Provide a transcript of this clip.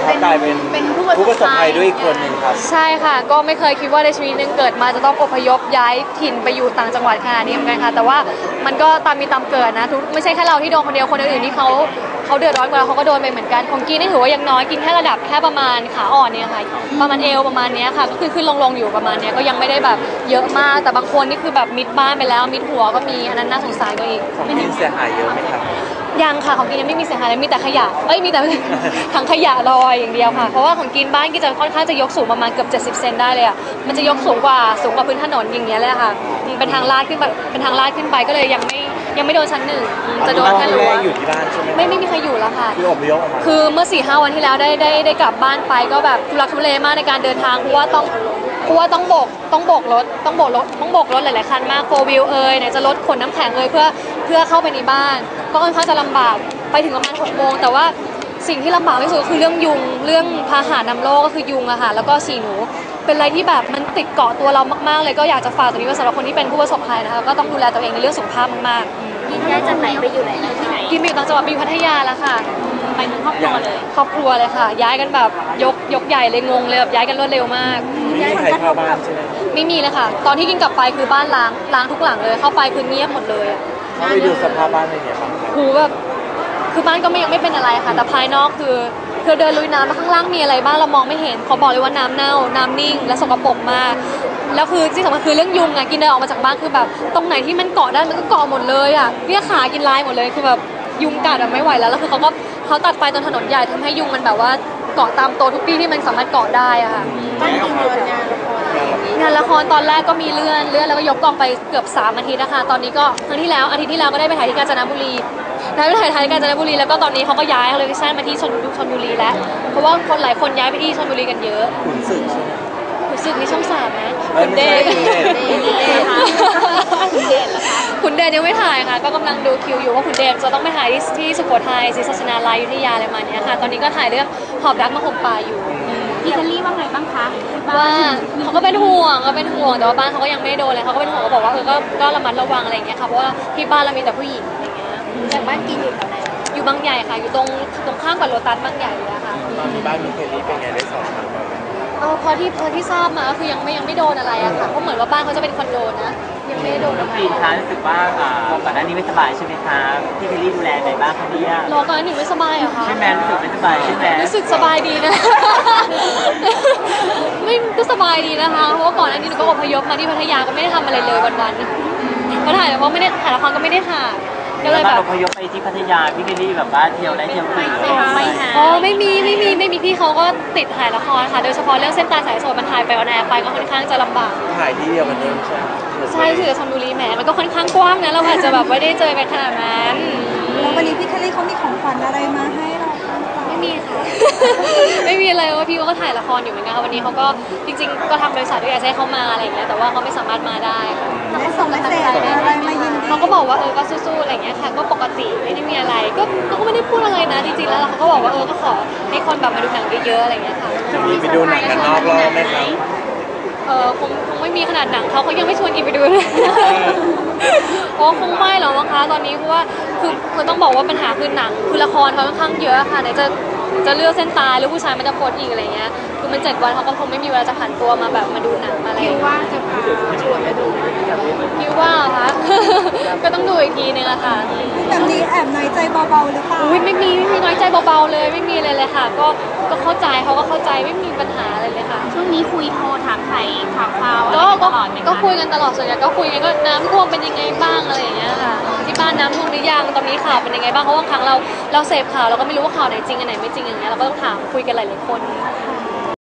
เขากลายเป็นผู้ประสบภัยด้วยอีกคนหนึ่งครับใช่ค่ะก็ไม่เคยคิดว่าในชีวิตนึงเกิดมาจะต้องอพยพย้ายถิ่นไปอยู่ต่างจังหวัดขนาดนี้เหมือนกันค่ะแต่ว่ามันก็ตามมีตามเกิดนะทุกไม่ใช่แค่เราที่โดนคนเดียวคนอื่นๆที่เขาเดือดร้อนกว่าเราเขาก็โดนไปเหมือนกันของกินนี่ถือว่ายังน้อยกินแค่ระดับแค่ประมาณขาอ่อนเนี่ยค่ะประมาณเอวประมาณนี้ค่ะก็คือขึ้นลงอยู่ประมาณนี้ก็ยังไม่ได้แบบเยอะมากแต่บางคนนี่คือแบบมิดบ้านไปแล้วมิดหัวก็มีอันนั้นน่าสงสารก็อีกของกินเสียหายเยอะไหมครับยังค่ะของกินยังไม่มีเสียหายเลยมีแต่ขยะมีแต่ ถังขยะลอยอย่างเดียวค่ะเพราะว่าของกินบ้านกินจะค่อนข้างจะยกสูงประมาณเกือบ70 เซนได้เลยอ่ะมันจะยกสูงกว่าพื้นถนนอย่างเงี้ยเลยค่ะเป็นทางลาดขึ้นไปก็เลยยังไม่โดนชั้น 1จะโดนแค่รั้วอยู่ที่บ้านใช่ไหมไม่มีใครอยู่แล้วค่ะคืออพยพออกมาคือเมื่อ 4-5 วันที่แล้วได้กลับบ้านไปก็แบบทุลักทุเลมากในการเดินทางเพราะว่าต้องโบกรถหลายๆคันมากโฟร์วิลไหนจะรถขนน้ำแข็งเพื่อเข้าไปในบ้านก็ค่อนข้างจะลำบากไปถึงประมาณ6 โมงแต่ว่าสิ่งที่ลำบากที่สุดคือเรื่องยุงเรื่องพาหะนำโรคก็คือยุงอะค่ะแล้วก็ฉี่หนูเป็นอะไรที่แบบมันติดเกาะตัวเรามากๆเลยก็อยากจะฝากตรงนี้ไว้สำหรับคนที่เป็นผู้ประสบภัยนะคะก็ต้องดูแลตัวเองในเรื่องสุขภาพมากๆกินย้ายจากไหนไปอยู่ไหนที่ไหนกินไปอยู่ต่างจังหวัดไปอยู่พัทยาแล้วค่ะไปทั้งครอบครัวเลยค่ะย้ายกันแบบยกใหญ่เลยงงเลยแบบย้ายกันรวดเร็วมากไม่มีใครเข้าบ้านใช่ไหมไม่มีเลยค่ะตอนที่กินกลับไปคือบ้านล้างทุกหลังเลยเข้าไปคือเงียบหมดเลยเขาไปดูสภาพบ้านอะไรเนี่ยครับหูแบบคือบ้านก็ยังไม่เป็นอะไรค่ะแต่ภายนอกคือเดินลุยน้ำแล้วข้างล่างมีอะไรบ้างเรามองไม่เห็นเขาบอกเลยว่าน้ำเน่าน้ำนิ่งและสกปรกมากแล้วคือที่สำคัญคือเรื่องยุงไงกินเดินออกมาจากบ้านคือแบบตรงไหนที่มันเกาะได้มันก็เกาะหมดเลยอ่ะเนี่ยขากินลายหมดเลยคือแบบยุงกัดแบบไม่ไหวแล้วคือเขาตัดไฟตรงถนนใหญ่ทำให้ยุงมันแบบว่าเกาะตามตัวทุกที่ที่มันสามารถเกาะได้อะค่ะงานละครตอนแรกก็มีเลื่อนแล้วก็ยกกองไปเกือบ3 อาทิตย์นะคะตอนนี้ก็อาทิตย์ที่แล้วก็ได้ไปถ่ายที่กาญจนบุรีแล้วก็ตอนนี้เขาก็ย้ายโลเคชั่นมาที่ชลบุรีแล้วเพราะว่าคนหลายคนย้ายไปที่ชลบุรีกันเยอะขุนศึกใช่ไหมขุนศึกนี่ช่อง 3นะคุณเดชคุณเดชยังไม่ถ่ายค่ะก็กำลังดูคิวอยู่ว่าคุณเดชจะต้องไปถ่ายที่สุโขทัยศรีสัชนาลัยอยุธยาอะไรมาเนี้ยค่ะตอนนี้ก็ถ่ายเรื่องหอบรักมาห่มป่าอยู่พี่เคลลี่ว่าไงบ้างคะว่าเขาก็เป็นห่วงแต่ว่าบ้านเขาก็ยังไม่โดนเลยเขาก็เป็นห่วงก็บอกว่าก็ระมัดระวังอะไรอย่างเงี้ยค่ะเพราะว่าที่บ้านเรามีแต่ผู้หญิงอะไรเงี้ยจากบ้านกินอยู่แถวไหนอยู่บางใหญ่ค่ะอยู่ตรงข้างกับโลตัสบางใหญ่เลยค่ะตอนที่บ้านมีเคลลี่เป็นไงได้สอบถามบ้างไหมพอที่ทราบมาก็คือยังไม่โดนอะไรอะค่ะเพราะเหมือนว่าบ้านเขาจะเป็นคอนโดนะยังไม่ได้โดนน้องปีนคะรู้สึกว่าก่อนหน้านี้ไม่สบายใช่ไหมคะพี่เคลลี่ดูแลไงบ้างคะเนี่ยรอก่อนหนึ่งไม่สบายเหรอคะใช่ไหมรู้สึกไม่สบายใช่ไหมรู้สึกสบายดีนะไม่ก็สบายดีนะคะเพราะว่าก่อนหน้านี้หนูก็อพยพมาที่พัทยาก็ไม่ได้ทำอะไรเลยวันๆก็ถ่ายแต่ว่าไม่ได้ถ่ายละครก็ไม่ได้ถ่ายก็เลยแบบอพยพไปที่พัทยาพี่เคลลี่แบบว่าเที่ยวได้เที่ยวฟรีไม่มีพี่เขาก็ติดถ่ายละครค่ะโดยเฉพาะเรื่องเส้นตาสายโสดมันถ่ายไปออนแอร์ไปก็ค่อนข้างจะลำบากถ่ายที่เดียวกันเองใช่คือชลบุรีแหมมันก็ค่อนข้างกว้างนะเราอาจจะแบบไม่ได้เจอกันขนาดนั้นแล้ววันนี้พี่เคลลี่เขามีของขวัญอะไรมาให้เราไม่มีค่ะไม่มีอะไรว่าพี่ก็ถ่ายละครอยู่เหมือนกันวันนี้เขาก็จริงๆก็ทำบริษัทด้วยอยากให้เขามาอะไรอย่างเงี้ยแต่ว่าเขาไม่สามารถมาได้ค่ะได้ส่งเมสเซจอะไรมายินดีเขาก็บอกว่าก็สู้ๆอะไรอย่างเงี้ยค่ะก็ปกติไม่ได้มีอะไรก็เขาก็ไม่ได้พูดอะไรนะจริงๆแล้วเขาก็บอกว่าก็ขอให้คนแบบมาดูหนังเยอะๆอะไรอย่างเงี้ยค่ะจะมีไปดูหนังกันนอกรอบไหมครับคงไม่มีขนาดหนังเขายังไม่ชวนกินไปดูเลยคงไม่หรอกมั้งคะตอนนี้เพราะว่าคือต้องบอกว่าปัญหาคือหนังคือละครเขาค่อนข้างเยอะค่ะไหนจะเลือกเส้นตายหรือผู้ชายมันจะโพสอีกอะไรเงี้ยคือมัน7 วันเขาก็คงไม่มีเวลาจะผันตัวมาแบบมาดูหนังอะไรคิดว่าจะพาชวนไปดูคิดว่าคะก็ต้องดูอีกทีนึงอะค่ะแบบนี้แอบน้อยใจเบาๆหรือเปล่าไม่มีน้อยใจเบาๆเลยไม่มีเลยค่ะก็เข้าใจเขาก็เข้าใจไม่มีปัญหาอะไรเลยค่ะช่วงนี้คุยโทรถามไถ่ถามข่าวตลอดไหมก็คุยกันตลอดส่วนใหญ่ก็คุยกันก็น้ำท่วมเป็นยังไงบ้างอะไรอย่างเงี้ยค่ะที่บ้านน้ำท่วมหรือยังตอนนี้ข่าวเป็นยังไงบ้างเพราะบางครั้งเราเสพข่าวเราก็ไม่รู้ว่าข่าวไหนจริงอันไหนไม่จริงอย่างเงี้ยเราก็ต้องถามคุยกันหลายๆคน